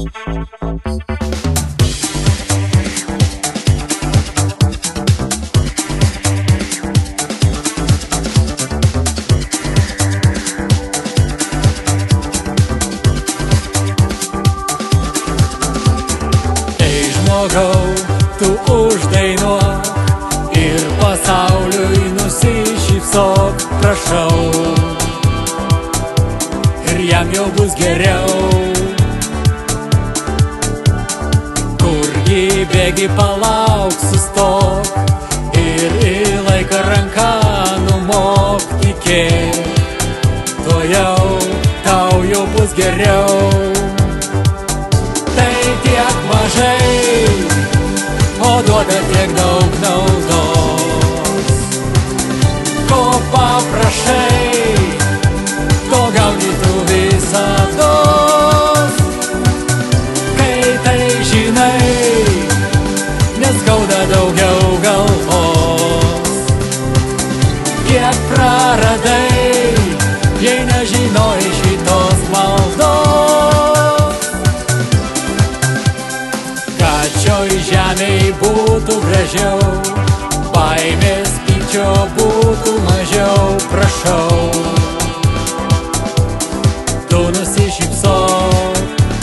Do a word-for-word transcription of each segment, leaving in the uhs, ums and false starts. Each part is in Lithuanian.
Tu uždainuok ir pasauliui nusišypsok, prašau, ir jam jau bus geriau. Kurgi bėgi, palauk, sustok ir į laiką ranką numok, tikėk, tuojau tau jau bus geriau. Tai tiek mažai, o duoda tiek daug naudos. Ko paprašai, to gauni tu visados. Kai tai žinai, neskauda daugiau galvos. Kiek praradai, jei nežinojai šitos maldos. Kad šioj žemėj būtų gražiau, baimės pykčio būtų mažiau, prašau, tu nusišypsok.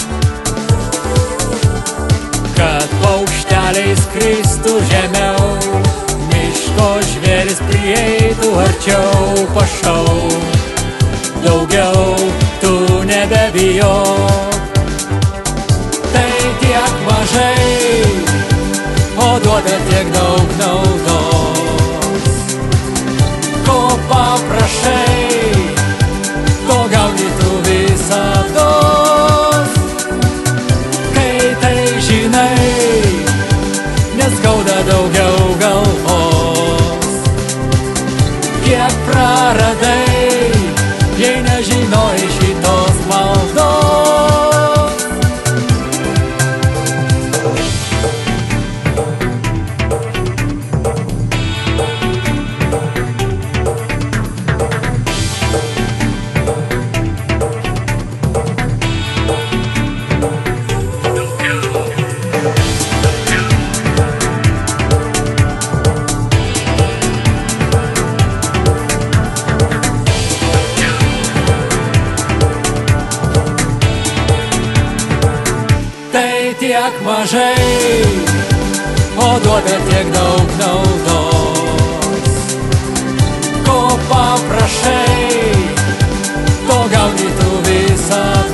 Kad paukšteliai skristų žemiau, miško žvėris prieitų arčiau, pašau, daugiau tu nebebijok. Tai tiek mažai, o duoda tiek daug naudos. Ko paprašai, to gauni tu visados. Kai tai žinai, neskauda daugiau galvos. Kiek praradai, jei nežinojai šitos maldos. Tiek mažai, o duoda tiek daug naudos. Ko paprašai, to gauni tu visą.